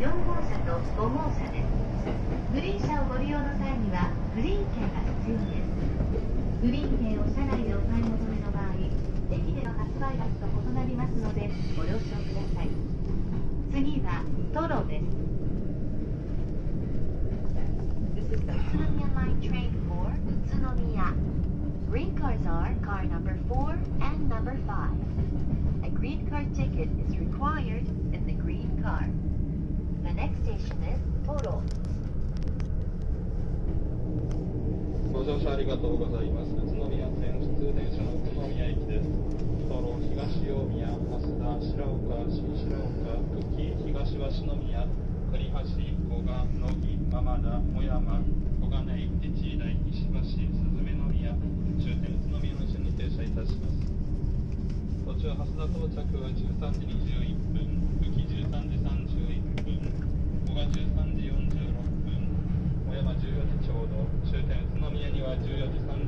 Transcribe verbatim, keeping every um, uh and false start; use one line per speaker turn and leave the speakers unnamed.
よん号車とご号車です。グリーン車をご利用の際にはグリーン券が必要です。グリーン券を車内でお買い求めの場合、駅での発売額と異なりますのでご了承ください。次はトロです。 This is the Utsunomiya Line train for Utsunomiya. Green cars are car number four and number five. A green car ticket is required in the green car. The next station is Toro.
ご乗車ありがとうございます。宇都宮線普通電車の宇都宮駅です。トロ、東大宮、増田、白岡、新白岡、久喜、東は篠宮、栗橋、古賀、野木、浜田、小山、小金井、越大、石橋、鈴目宮、終点宇都宮の順に停車いたします。途中、蓮田到着はじゅうさんじにじゅういっぷん、久喜じゅうさんじさんじゅういっぷん、古賀じゅうさんじよんじゅうろっぷん、小山じゅうよじちょうど、終点宇都宮にはじゅうよじさんじゅう